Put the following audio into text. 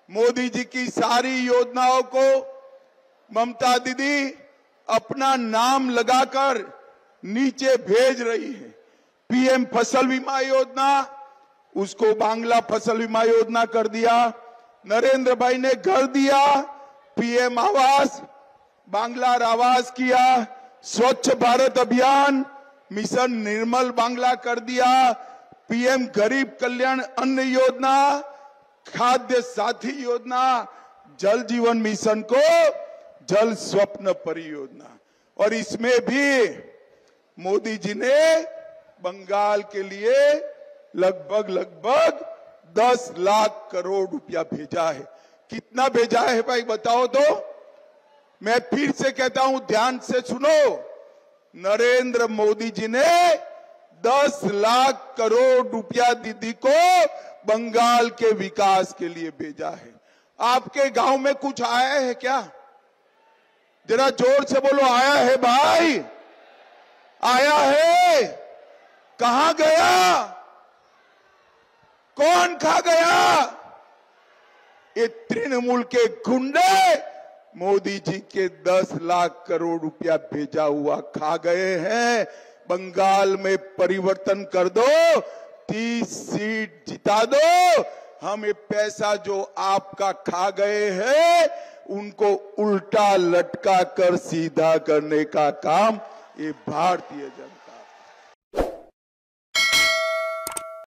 मोदी जी की सारी योजनाओं को ममता दीदी अपना नाम लगाकर नीचे भेज रही है। पीएम फसल बीमा योजना, उसको बांग्ला फसल बीमा योजना कर दिया। नरेंद्र भाई ने घर दिया, पीएम आवास, बांग्ला आवास किया। स्वच्छ भारत अभियान, मिशन निर्मल बांग्ला कर दिया। पीएम गरीब कल्याण अन्न योजना, खाद्य साथी योजना, जल जीवन मिशन को जल स्वप्न परियोजना। और इसमें भी मोदी जी ने बंगाल के लिए लगभग 10 लाख करोड़ रुपया भेजा है। कितना भेजा है भाई बताओ तो? मैं फिर से कहता हूं, ध्यान से सुनो। नरेंद्र मोदी जी ने 10 लाख करोड़ रुपया दीदी को बंगाल के विकास के लिए भेजा है। आपके गांव में कुछ आया है क्या? जरा जोर से बोलो, आया है भाई? आया है? कहां गया? कौन खा गया? ये तृणमूल के गुंडे मोदी जी के 10 लाख करोड़ रुपया भेजा हुआ खा गए हैं। बंगाल में परिवर्तन कर दो, 30 सीट जिता दो। हम ये पैसा जो आपका खा गए हैं उनको उल्टा लटका कर सीधा करने का काम ये भारतीय जनता